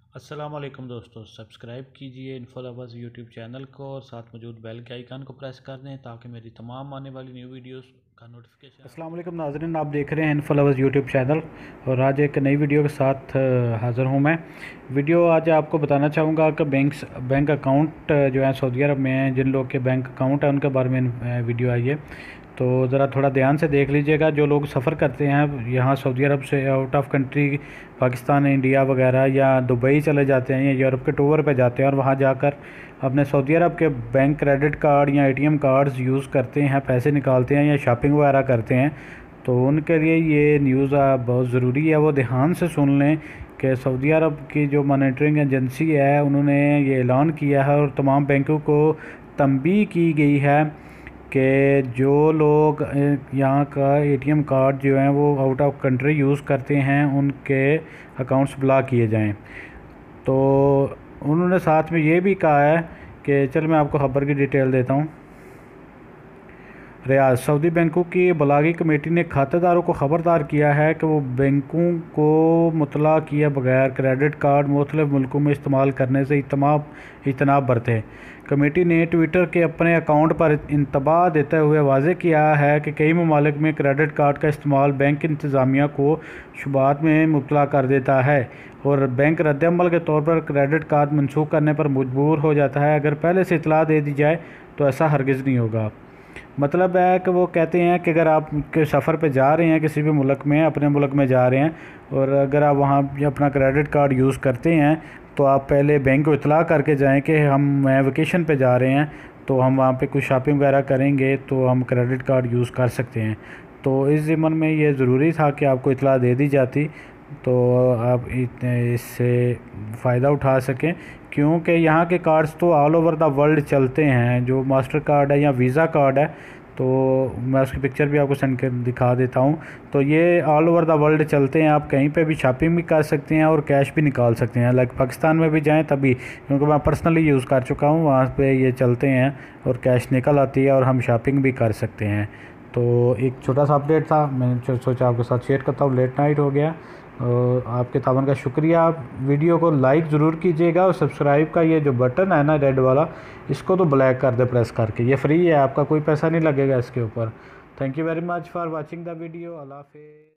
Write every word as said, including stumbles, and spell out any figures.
अस्सलाम वालेकुम दोस्तों, सब्सक्राइब कीजिए इन्फो लवर्स यूट्यूब चैनल को और साथ मौजूद बेल के आइकन को प्रेस कर दें ताकि मेरी तमाम आने वाली न्यू वीडियोस का नोटिफिकेशन। अस्सलाम वालेकुम नाज़रीन, आप देख रहे हैं इन्फो लवर्स यूट्यूब चैनल और आज एक नई वीडियो के साथ हाज़िर हूं मैं। वीडियो आज आपको बताना चाहूँगा कि बैंक्स बैंक अकाउंट जो है सऊदी अरब में हैं, जिन लोग के बैंक अकाउंट है उनके बारे में वीडियो आई है, तो ज़रा थोड़ा ध्यान से देख लीजिएगा। जो लोग सफ़र करते हैं यहाँ सऊदी अरब से out of country, Pakistan, India वगैरह, या दुबई चले जाते हैं या यूरोप के टूर पे जाते हैं और वहाँ जाकर अपने सऊदी अरब के बैंक क्रेडिट कार्ड या एटीएम कार्ड्स यूज़ करते हैं, पैसे निकालते हैं या शॉपिंग वगैरह करते हैं, तो उनके लिए ये न्यूज़ बहुत ज़रूरी है। वो ध्यान से सुन लें कि सऊदी अरब की जो मॉनिटरिंग एजेंसी है उन्होंने ये ऐलान किया है और तमाम बैंकों को तंबीह की गई है कि जो लोग यहाँ का एटीएम कार्ड जो हैं वो आउट ऑफ कंट्री यूज़ करते हैं उनके अकाउंट्स ब्लॉक किए जाएं। तो उन्होंने साथ में ये भी कहा है कि चल मैं आपको खबर की डिटेल देता हूँ। रियाद सऊदी बैंकों की बलागी कमेटी ने खातेदारों को ख़बरदार किया है कि वो बैंकों को मुतला किए बगैर क्रेडिट कार्ड मुख्तलिफ मुल्कों में इस्तेमाल करने से इतमाम इजतनाब बरतें। कमेटी ने ट्विटर के अपने अकाउंट पर इंतबाह देते हुए वाज़ेह किया है कि कई ममालिक में क्रेडिट कार्ड का इस्तेमाल बैंक इंतज़ामिया को शुबहात में मुब्तला कर देता है और बैंक रद्दअमल के तौर पर क्रेडिट कार्ड मनसूख करने पर मजबूर हो जाता है। अगर पहले से इतला दे दी जाए तो ऐसा हरगिज़ नहीं होगा। मतलब है कि वो कहते हैं कि अगर आप के सफ़र पे जा रहे हैं, किसी भी मुल्क में, अपने मुल्क में जा रहे हैं और अगर आप वहाँ अपना क्रेडिट कार्ड यूज़ करते हैं तो आप पहले बैंक को इतला करके जाएं कि हम वेकेशन पे जा रहे हैं, तो हम वहाँ पे कुछ शॉपिंग वगैरह करेंगे तो हम क्रेडिट कार्ड यूज़ कर सकते हैं। तो इस ज़िम्मन में ये ज़रूरी था कि आपको इतला दे दी जाती तो आप इससे फ़ायदा उठा सकें, क्योंकि यहाँ के कार्ड्स तो ऑल ओवर द वर्ल्ड चलते हैं। जो मास्टर कार्ड है या वीज़ा कार्ड है, तो मैं उसकी पिक्चर भी आपको सेंड कर दिखा देता हूँ। तो ये ऑल ओवर द वर्ल्ड चलते हैं, आप कहीं पे भी शॉपिंग भी कर सकते हैं और कैश भी निकाल सकते हैं। लाइक पाकिस्तान में भी जाएं तभी, क्योंकि मैं पर्सनली यूज़ कर चुका हूँ, वहाँ पे ये चलते हैं और कैश निकल आती है और हम शॉपिंग भी कर सकते हैं। तो एक छोटा सा अपडेट था, मैंने सोचा आपके साथ शेयर करता हूँ। लेट नाइट हो गया और आपके तावन का शुक्रिया। वीडियो को लाइक ज़रूर कीजिएगा और सब्सक्राइब का ये जो बटन है ना रेड वाला, इसको तो ब्लैक कर दे प्रेस करके। ये फ्री है, आपका कोई पैसा नहीं लगेगा इसके ऊपर। Thank you very much for watching the video. अल्लाह हाफ़िज़।